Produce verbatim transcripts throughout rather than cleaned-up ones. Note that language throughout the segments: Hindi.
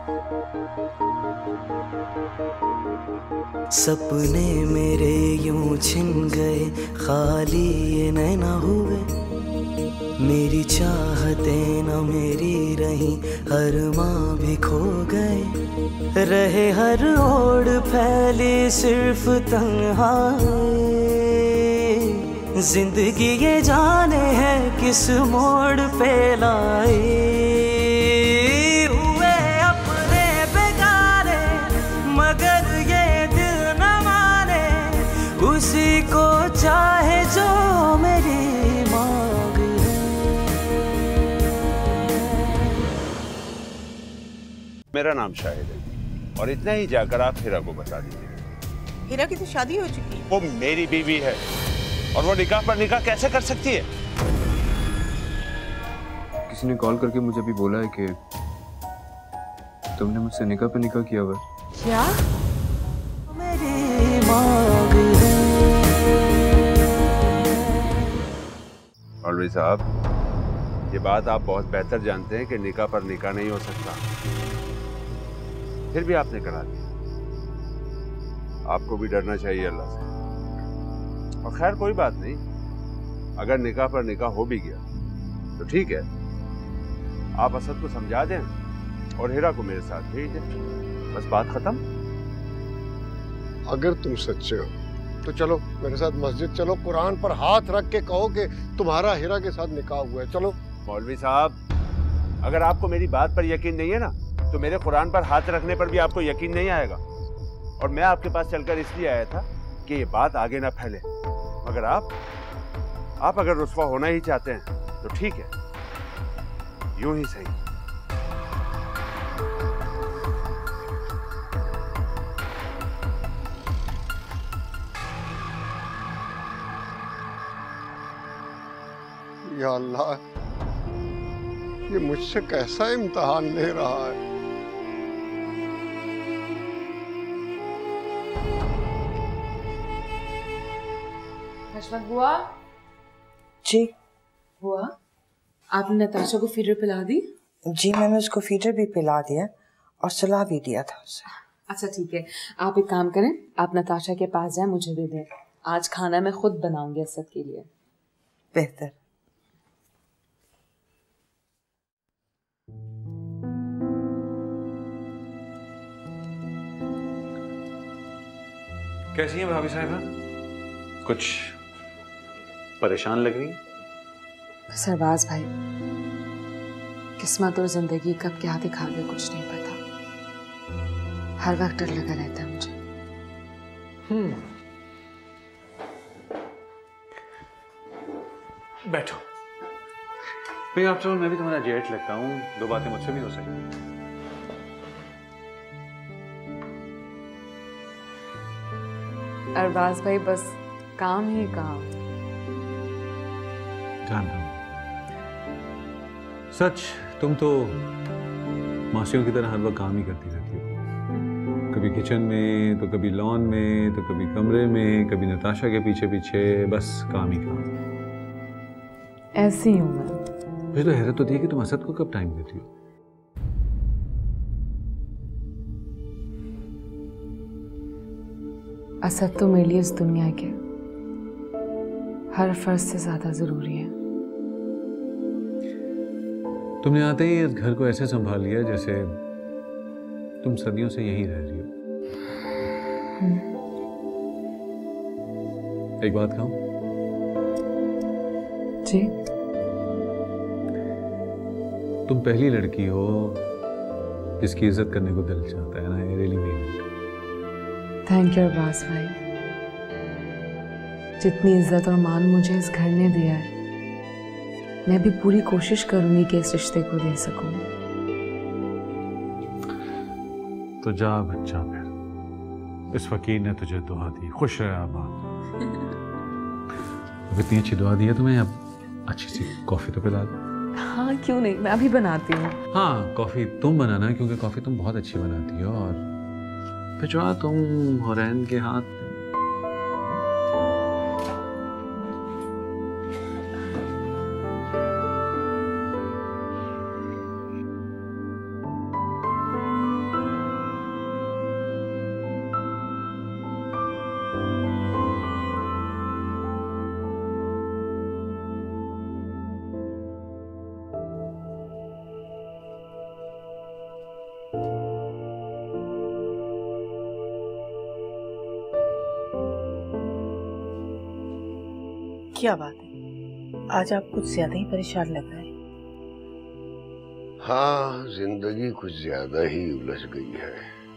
सपने मेरे यूं छिन गए, खाली ये नैना हुए। मेरी चाहतें न मेरी रही, हर माँ भी खो गए। रहे हर ओर फैली सिर्फ तन्हाई। जिंदगी ये जाने है किस मोड़ पे लाई। हुए अपने बेगारे मगर ये दिल न माने, उसी को चाहे जो मेरी मांग है। मेरा नाम शाहिद है और इतना ही जाकर आप हिरा को बता दीजिए। हिरा की तो शादी हो चुकी है। वो मेरी बीवी है और वो निकाह पर निकाह कैसे कर सकती है? किसी ने कॉल करके मुझे भी बोला है कि तुमने मुझसे निकाह पे निकाह किया हुआ है। क्या? मेरी मांग है। मौलवी साहब, ये बात आप बहुत बेहतर जानते हैं कि निकाह पर निकाह नहीं हो सकता, फिर भी आपने करा दिया। आपको भी डरना चाहिए अल्लाह से। और खैर कोई बात नहीं, अगर निकाह पर निकाह हो भी गया तो ठीक है, आप असद को समझा दें और हिरा को मेरे साथ भेज दें, बस बात खत्म। अगर तुम सच्चे हो तो चलो मेरे साथ मस्जिद चलो, कुरान पर हाथ रख के कहो कि तुम्हारा हिरा के साथ निकाह हुआ है। चलो। मौलवी साहब, अगर आपको मेरी बात पर यकीन नहीं है ना, तो मेरे कुरान पर हाथ रखने पर भी आपको यकीन नहीं आएगा। और मैं आपके पास चलकर इसलिए आया था कि ये बात आगे ना फैले, मगर आप आप अगर रुस्वा होना ही चाहते हैं तो ठीक है, यूं ही सही। या अल्लाह, ये मुझसे कैसा इम्तिहान ले रहा है। हशमत बुआ। जी बुआ, आपने नताशा को फीडर पिला दी? जी मैंने उसको फीडर भी पिला दिया और सुला भी दिया था उसे। अच्छा ठीक है, आप एक काम करें, आप नताशा के पास जाएं, मुझे भी दें। आज खाना मैं खुद बनाऊंगी असद के लिए। बेहतर। कैसी हैं भाभी साहिबा? कुछ परेशान लग रही? सरबाज भाई, किस्मत और जिंदगी कब क्या दिखा दे कुछ नहीं पता। हर वक्त डर लगा रहता है मुझे। हम्म, बैठो। भाई आफ्टर ऑल मैं भी तुम्हारा जेठ लगता हूँ, दो बातें मुझसे भी हो सकती। अरबाज भाई बस काम ही काम। जानता हूँ। सच, तुम तो मासियों की तरह हर वक्त काम ही करती रहती हो। कभी किचन में, तो कभी लॉन में, तो कभी कमरे में, कभी नताशा के पीछे पीछे, बस काम ही काम। ऐसी हूँ मैं। मुझे तो हैरत होती है कि तुम असद को कब टाइम देती हो। असद तो मेरे लिए इस दुनिया के हर फर्ज से ज्यादा जरूरी है। तुमने आते ही इस घर को ऐसे संभाल लिया जैसे तुम सदियों से यहीं रह रही हो। एक बात कहूं? जी। तुम पहली लड़की हो जिसकी इज्जत करने को दिल चाहता है ना। I really mean it. Thank you Arbaaz भाई। जितनी इज्जत और मान मुझे इस घर ने दिया है, मैं भी पूरी कोशिश करूंगी कि इस रिश्ते को दे सकूं। तो जा बच्चा, फिर इस फकीर ने तुझे दुआ दी, खुश रहे आबाद। अब इतनी अच्छी दुआ दी है तुम्हें, अब अच्छी सी कॉफी तो पिला दो। हाँ क्यों नहीं, मैं अभी बनाती हूँ। हाँ कॉफी तुम बनाना, क्योंकि कॉफी तुम बहुत अच्छी बनाती हो और भिजवा तुम हुरैन के हाथ। क्या बात है, आज आप कुछ ज्यादा ही परेशान लग रहे हैं। हाँ, जिंदगी कुछ ज्यादा ही उलझ गई है।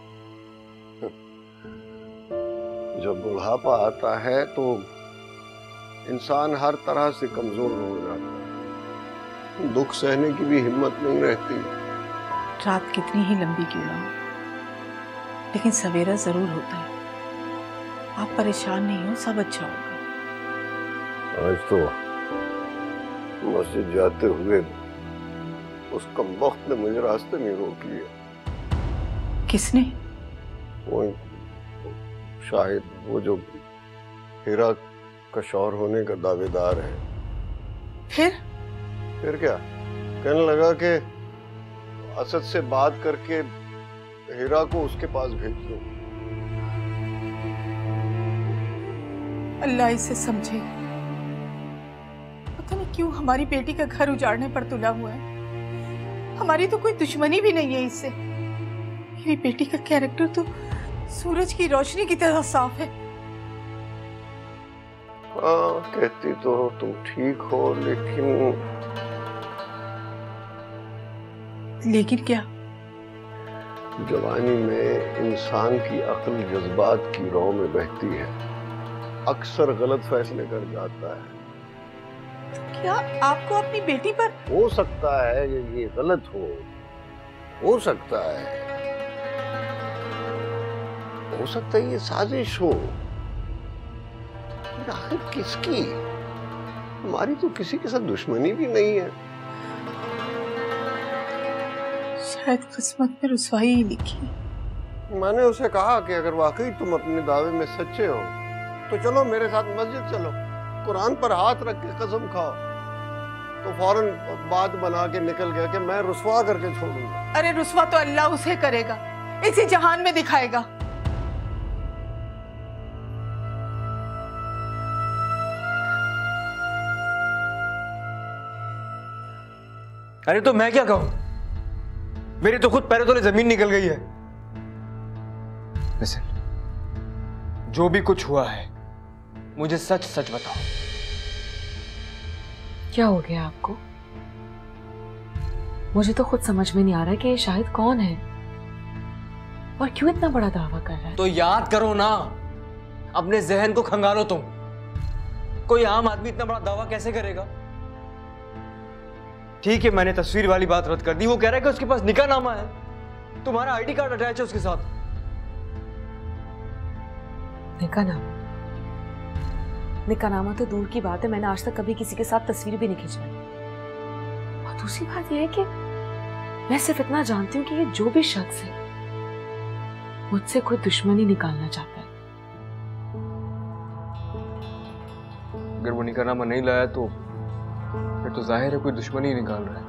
जब बुढ़ापा आता है तो इंसान हर तरह से कमजोर हो जाता है, दुख सहने की भी हिम्मत नहीं रहती। रात कितनी ही लंबी क्यों ना हो, लेकिन सवेरा जरूर होता है। आप परेशान नहीं हो, सब अच्छा होगा। आज तो मस्जिद जाते हुए उस कमबख्त ने मुझे रास्ते में रोक लिया। किसने? वो शायद वो जो हीरा का शौहर होने का दावेदार है। फिर फिर क्या? कहने लगा कि असद से बात करके हीरा को उसके पास भेज दो। अल्लाह इसे समझे, पता नहीं क्यों हमारी बेटी का घर उजाड़ने पर तुला हुआ है। हमारी तो कोई दुश्मनी भी नहीं है इससे। मेरी बेटी का कैरेक्टर तो सूरज की रोशनी की तरह साफ है। हाँ, कहती तो तुम ठीक हो, लेकिन लेकिन क्या? जवानी में इंसान की अक्ल जज्बात की राह में बहती है, अक्सर गलत फैसले कर जाता है। क्या आपको अपनी बेटी पर? हो सकता है कि ये गलत हो हो सकता है हो सकता है ये साजिश हो, लेकिन आखिर किसकी? हमारी तो किसी के साथ दुश्मनी भी नहीं है। शायद किस्मत में रुसवाई ही लिखी। मैंने उसे कहा कि अगर वाकई तुम अपने दावे में सच्चे हो तो चलो मेरे साथ मस्जिद चलो, कुरान पर हाथ रख के कसम खाओ। तो फौरन बात बना के निकल गया कि मैं रुसवा करके छोड़ूंगा। अरे रुसवा तो अल्लाह उसे करेगा, इसी जहान में दिखाएगा। अरे तो मैं क्या कहूं, मेरी तो खुद पैरों तले जमीन निकल गई है। लिसन, जो भी कुछ हुआ है मुझे सच सच बताओ। क्या हो गया आपको? मुझे तो खुद समझ में नहीं आ रहा कि ये शाहिद कौन है और क्यों इतना बड़ा दावा कर रहा है। तो याद करो ना, अपने जहन को खंगालो तुम। कोई आम आदमी इतना बड़ा दावा कैसे करेगा? ठीक है, मैंने तस्वीर वाली बात रद्द कर दी। वो कह रहा है कि उसके पास निकाहनामा है, तुम्हारा आईडी कार्ड अटैच है उसके साथ। निकाहनामा? निकाहनामा तो दूर की बात है, मैंने आज तक कभी किसी के साथ तस्वीर भी नहीं खिंचवाई। और दूसरी बात यह है कि मैं सिर्फ इतना जानती हूँ कि ये जो भी शख्स है मुझसे कोई दुश्मनी निकालना चाहता है। अगर वो निकाहनामा नहीं लाया तो फिर तो जाहिर है कोई दुश्मनी ही निकाल रहा है।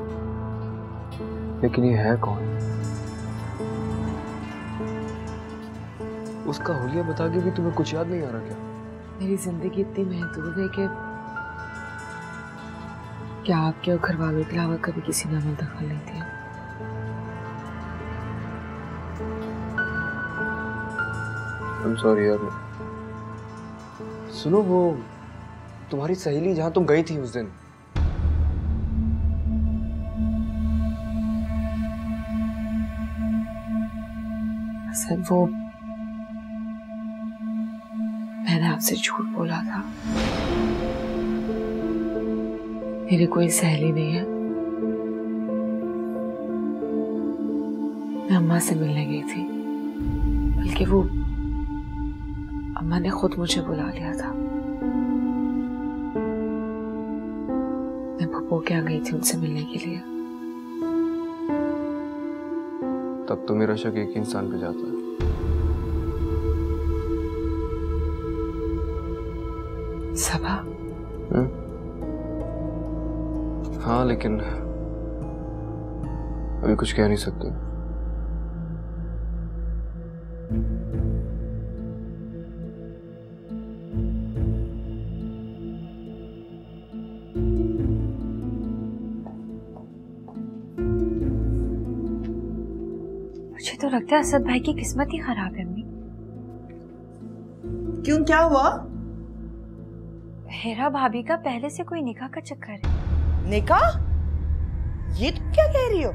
लेकिन ये है कौन? उसका हुलिया बता के भी तुम्हें कुछ याद नहीं आ रहा क्या? मेरी जिंदगी इतनी महदूद है कि क्या आपके और घर वालों के अलावा कभी किसी ने अमल दखल नहीं दिया। I'm sorry यार। सुनो, वो तुम्हारी सहेली जहां तुम गई थी उस दिन, सर वो मैंने आपसे झूठ बोला था। मेरी कोई सहेली नहीं है। मैं अम्मा से मिलने गई थी, बल्कि वो अम्मा ने खुद मुझे बुला लिया था। मैं पप्पू के यहाँ गई थी उनसे मिलने के लिए। तब तो मेरा शक एक इंसान पे जाता है। सबा? हाँ, लेकिन अभी कुछ कह नहीं सकते। मुझे तो लगता है असद भाई की किस्मत ही खराब है। अम्मी क्यों, क्या हुआ? हेरा भाभी का पहले से कोई निकाह का चक्कर है। निकाह? ये तुम क्या कह रही हो?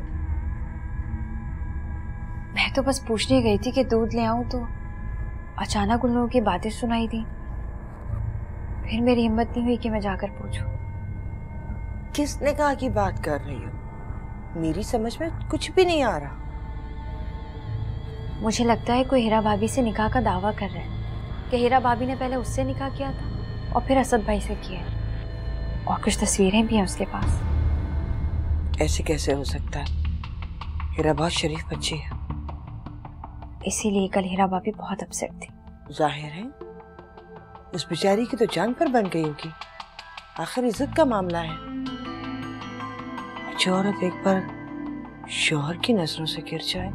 मैं तो बस पूछने गई थी कि दूध ले आऊं, तो अचानक उन लोगों की बातें सुनाई दी। फिर मेरी हिम्मत नहीं हुई कि मैं जाकर पूछूं। किस निकाह की बात कर रही हो? मेरी समझ में कुछ भी नहीं आ रहा। मुझे लगता है कोई हेरा भाभी से निकाह का दावा कर रहा है कि हेरा भाभी ने पहले उससे निकाह किया था और फिर असद भाई से किया है। और कुछ तस्वीरें भी हैं उसके पास। ऐसे कैसे हो सकता है? हेरा बहुत शरीफ बच्ची है। इसीलिए कल हेरा भाभी बहुत अपसेट थी। जाहिर है उस बेचारी की तो जान पर बन गई होगी। आखिर इज्जत का मामला है। जो औरत एक बार शौहर की नजरों से गिर जाए,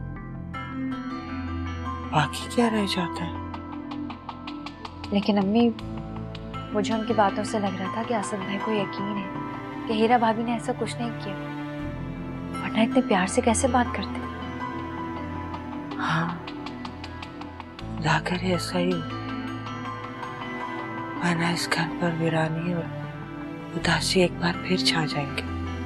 बाकी क्या रह जाता है? लेकिन अम्मी, मुझे उनकी बातों से लग रहा था कि असद भाई को यकीन है कि हेरा भाभी ने ऐसा कुछ नहीं किया, वरना इतने प्यार से कैसे बात करते। हाँ, लाकर ऐसा ही, वरना इस घर पर वीरानी और उदासी एक बार फिर छा जाएंगे।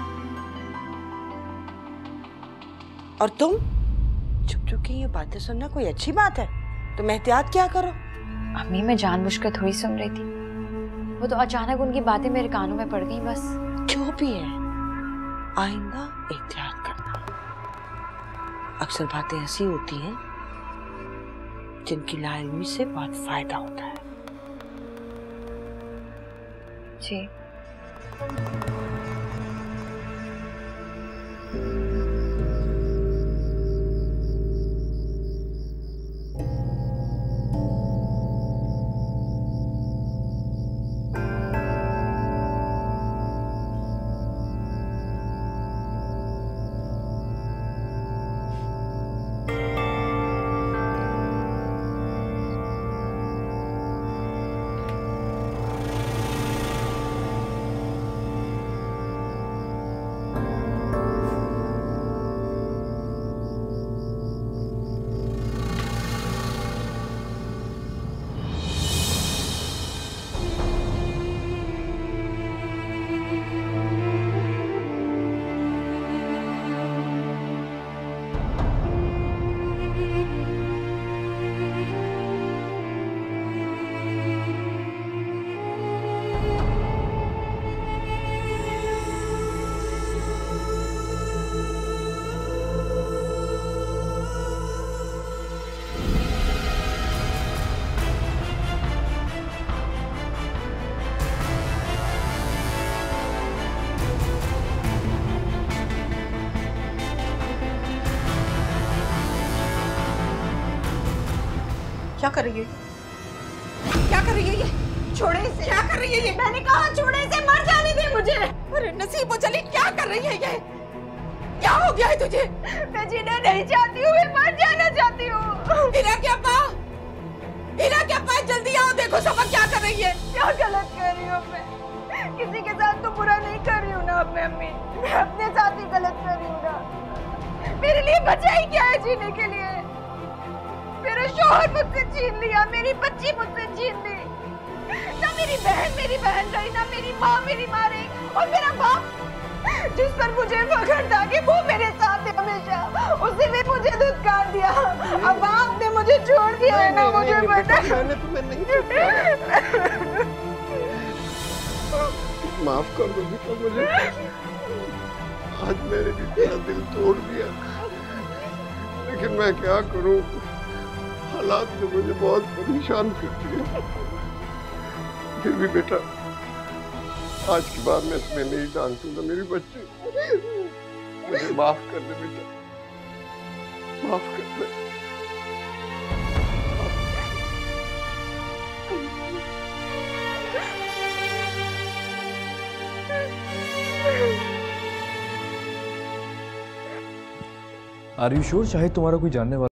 और तुम चुप चुप की ये बातें सुनना कोई अच्छी बात है? तुम एहतियात क्या करो। अम्मी, मैं जानबूझकर थोड़ी सुन रही थी, वो तो अचानक उनकी बातें मेरे कानों में पड़ गई बस। जो भी है, आइंदा एहतियात करना। अक्सर बातें ऐसी होती हैं जिनकी लाइल्मी से बहुत फायदा होता है। जी। क्या कर रही है? क्या कर रही है ये? छोड़े इसे। क्या कर रही है ये? मैंने कहा छोड़े इसे, मर जाने दे मुझे। अरे नसीब वो चली, क्या कर रही है ये? क्या हो गया है तुझे? मैं जीना नहीं चाहती हूँ, मैं मर जाना चाहती हूँ। हीरा क्या पा? हीरा क्या पा? जल्दी आओ, देखो सबक क्या कर रही है। क्या गलत कर रही हूँ मैं? किसी के साथ तो बुरा नहीं कर रही हूँ ना अपने अम्मी, मैं अपने साथ ही गलत कर रही हूँ ना। मेरे लिए बचा ही क्या है जीने के लिए? मेरा शौहर मुझसे छीन लिया, मेरी बच्ची मुझसे छीन ली। ना मेरी बहन मेरी बहन रही, ना मेरी माँ मेरी माँ रही, और मेरा बाप जिस पर मुझे फख्र था कि वो मेरे साथ है हमेशा, उसी ने मुझे धुतकार दिया। अब आपने मुझे छोड़ दिया है ना, मुझे पता है। मैंने तुम्हें नहीं छुपाया। माफ कर दो बेटा मुझे, आज मेरे भी तेरा दिल तोड़ दिया, लेकिन मैं क्या करूं, हालात ने मुझे बहुत परेशान कर दिया। फिर भी बेटा, आज के बाद मैं तुम्हें नहीं डांटूंगा मेरी बच्ची। मुझे माफ कर दे बेटा, माफ कर दे। Are you sure? चाहे तुम्हारा कोई जानने वाला